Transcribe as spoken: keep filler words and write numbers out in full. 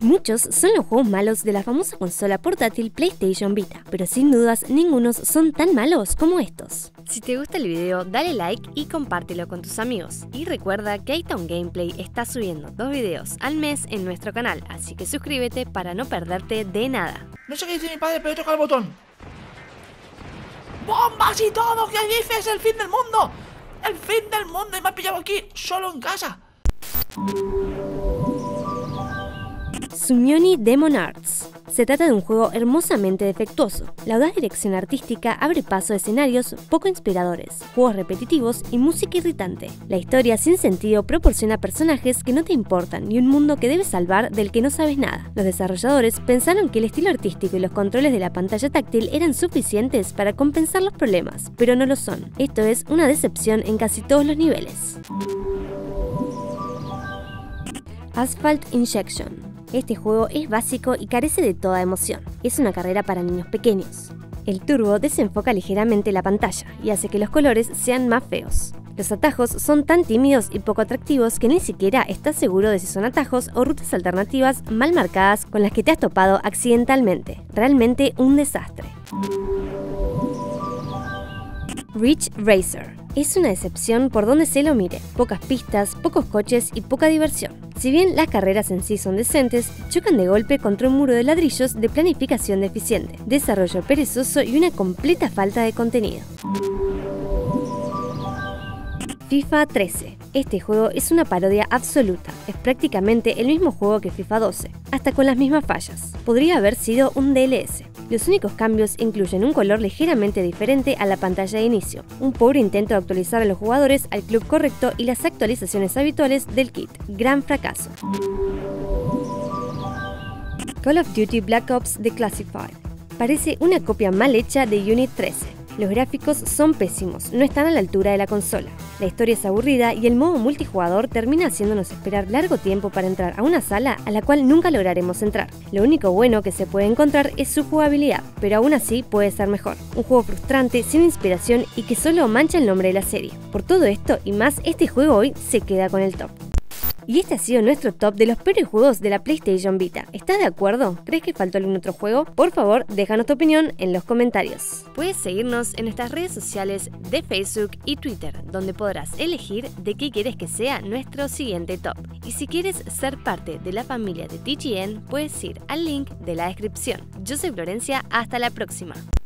Muchos son los juegos malos de la famosa consola portátil PlayStation Vita, pero sin dudas ningunos son tan malos como estos. Si te gusta el video, dale like y compártelo con tus amigos. Y recuerda que A-Town Gameplay está subiendo dos videos al mes en nuestro canal, así que suscríbete para no perderte de nada. No sé qué dice mi padre, pero toca el botón. ¡Bombas y todo! ¿Qué dices? ¡El fin del mundo! ¡El fin del mundo! Y me ha pillado aquí, solo en casa. Sumioni Demon Arts. Se trata de un juego hermosamente defectuoso. La audaz dirección artística abre paso a escenarios poco inspiradores, juegos repetitivos y música irritante. La historia sin sentido proporciona personajes que no te importan y un mundo que debes salvar del que no sabes nada. Los desarrolladores pensaron que el estilo artístico y los controles de la pantalla táctil eran suficientes para compensar los problemas, pero no lo son. Esto es una decepción en casi todos los niveles. Asphalt Injection. Este juego es básico y carece de toda emoción. Es una carrera para niños pequeños. El turbo desenfoca ligeramente la pantalla y hace que los colores sean más feos. Los atajos son tan tímidos y poco atractivos que ni siquiera estás seguro de si son atajos o rutas alternativas mal marcadas con las que te has topado accidentalmente. Realmente un desastre. Ridge Racer. Es una decepción por donde se lo mire. Pocas pistas, pocos coches y poca diversión. Si bien las carreras en sí son decentes, chocan de golpe contra un muro de ladrillos de planificación deficiente, desarrollo perezoso y una completa falta de contenido. FIFA trece. Este juego es una parodia absoluta. Es prácticamente el mismo juego que FIFA doce, hasta con las mismas fallas. Podría haber sido un D L S. Los únicos cambios incluyen un color ligeramente diferente a la pantalla de inicio, un pobre intento de actualizar a los jugadores al club correcto y las actualizaciones habituales del kit. Gran fracaso. Call of Duty Black Ops Declassified. Parece una copia mal hecha de Unit trece. Los gráficos son pésimos, no están a la altura de la consola. La historia es aburrida y el modo multijugador termina haciéndonos esperar largo tiempo para entrar a una sala a la cual nunca lograremos entrar. Lo único bueno que se puede encontrar es su jugabilidad, pero aún así puede ser mejor. Un juego frustrante, sin inspiración y que solo mancha el nombre de la serie. Por todo esto y más, este juego hoy se queda con el top. Y este ha sido nuestro top de los peores juegos de la PlayStation Vita. ¿Estás de acuerdo? ¿Crees que faltó algún otro juego? Por favor, déjanos tu opinión en los comentarios. Puedes seguirnos en nuestras redes sociales de Facebook y Twitter, donde podrás elegir de qué quieres que sea nuestro siguiente top. Y si quieres ser parte de la familia de T G N, puedes ir al link de la descripción. Yo soy Florencia, hasta la próxima.